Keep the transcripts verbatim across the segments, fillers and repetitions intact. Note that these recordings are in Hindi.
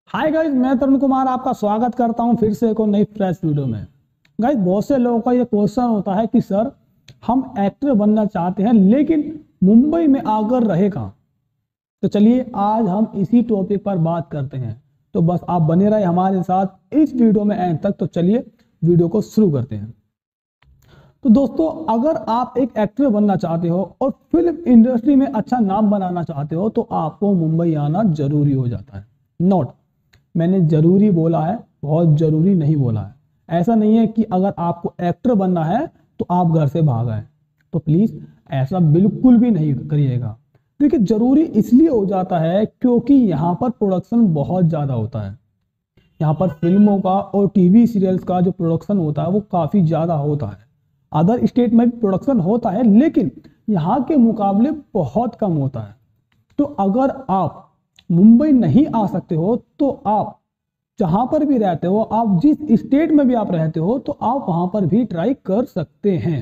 हाय गाइस, मैं तरुण कुमार आपका स्वागत करता हूं फिर से एक और नई फ्रेश वीडियो में। गाइस, बहुत से लोगों का ये क्वेश्चन होता है कि सर हम एक्टर बनना चाहते हैं लेकिन मुंबई में आकर रहे कहाँ। तो चलिए आज हम इसी टॉपिक पर बात करते हैं। तो बस आप बने रहे हमारे साथ इस वीडियो में एंड तक। तो चलिए वीडियो को शुरू करते हैं। तो दोस्तों, अगर आप एक एक्टर बनना चाहते हो और फिल्म इंडस्ट्री में अच्छा नाम बनाना चाहते हो तो आपको मुंबई आना जरूरी हो जाता है। नोट, मैंने जरूरी बोला है, बहुत जरूरी नहीं बोला है। ऐसा नहीं है कि अगर आपको एक्टर बनना है तो आप घर से भाग आए। तो प्लीज ऐसा बिल्कुल भी नहीं करिएगा। देखिए, जरूरी इसलिए हो जाता है क्योंकि यहाँ पर प्रोडक्शन बहुत ज्यादा होता है। यहाँ पर फिल्मों का और टीवी सीरियल्स का जो प्रोडक्शन होता है वो काफी ज्यादा होता है। अदर स्टेट में भी प्रोडक्शन होता है लेकिन यहाँ के मुकाबले बहुत कम होता है। तो अगर आप मुंबई नहीं आ सकते हो तो आप जहां पर भी रहते हो, आप जिस स्टेट में भी आप रहते हो, तो आप वहां पर भी ट्राई कर सकते हैं।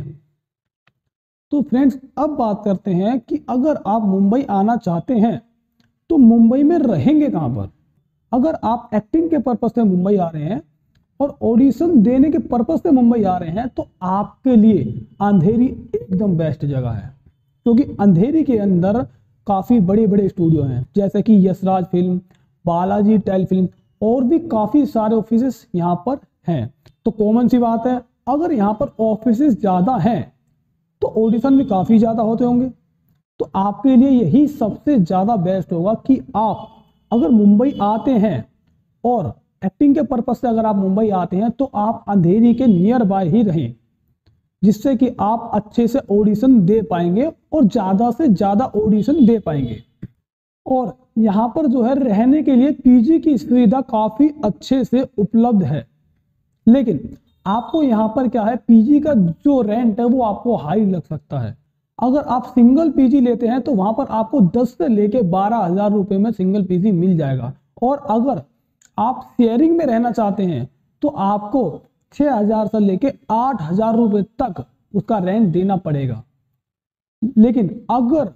तो फ्रेंड्स, अब बात करते हैं कि अगर आप मुंबई आना चाहते हैं तो मुंबई में रहेंगे कहां पर। अगर आप एक्टिंग के पर्पज से मुंबई आ रहे हैं और ऑडिशन देने के पर्पज से मुंबई आ रहे हैं तो आपके लिए अंधेरी एकदम बेस्ट जगह है। क्योंकि अंधेरी के अंदर काफी बड़े बड़े स्टूडियो हैं, जैसे कि यशराज फिल्म, बालाजी टेल फिल्म और भी काफी सारे ऑफिसेस यहाँ पर हैं। तो कॉमन सी बात है, अगर यहाँ पर ऑफिसेस ज्यादा हैं तो ऑडिशन भी काफी ज्यादा होते होंगे। तो आपके लिए यही सबसे ज्यादा बेस्ट होगा कि आप अगर मुंबई आते हैं और एक्टिंग के पर्पज से अगर आप मुंबई आते हैं तो आप अंधेरी के नियर बाय ही रहें, जिससे कि आप अच्छे से ऑडिशन दे पाएंगे और ज्यादा से ज्यादा ऑडिशन दे पाएंगे। और यहाँ पर जो है रहने के लिए पीजी की सुविधा काफी अच्छे से उपलब्ध है। लेकिन आपको यहाँ पर क्या है, पीजी का जो रेंट है वो आपको हाई लग सकता है। अगर आप सिंगल पीजी लेते हैं तो वहां पर आपको दस से लेके बारह हजार रुपए में सिंगल पीजी मिल जाएगा। और अगर आप शेयरिंग में रहना चाहते हैं तो आपको छह हजार से लेके आठ हजार रुपए तक उसका रेंट देना पड़ेगा। लेकिन अगर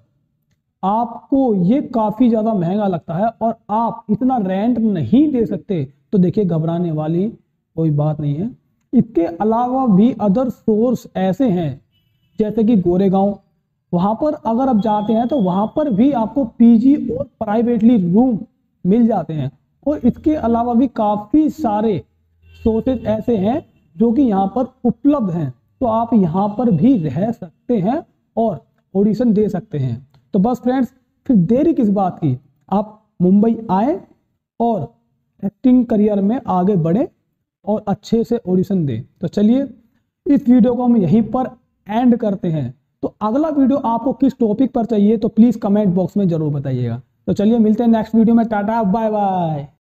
आपको ये काफी ज्यादा महंगा लगता है और आप इतना रेंट नहीं दे सकते तो देखिए, घबराने वाली कोई बात नहीं है। इसके अलावा भी अदर सोर्स ऐसे हैं जैसे कि गोरेगांव, वहां पर अगर आप जाते हैं तो वहां पर भी आपको पीजी और प्राइवेटली रूम मिल जाते हैं। और इसके अलावा भी काफी सारे सोर्सेज ऐसे हैं जो कि यहाँ पर उपलब्ध हैं। तो आप यहाँ पर भी रह सकते हैं और ऑडिशन दे सकते हैं। तो बस फ्रेंड्स, फिर देरी किस बात की, आप मुंबई आए और एक्टिंग करियर में आगे बढ़े और अच्छे से ऑडिशन दें। तो चलिए इस वीडियो को हम यहीं पर एंड करते हैं। तो अगला वीडियो आपको किस टॉपिक पर चाहिए तो प्लीज कमेंट बॉक्स में जरूर बताइएगा। तो चलिए मिलते हैं नेक्स्ट वीडियो में। Tata, bye bye.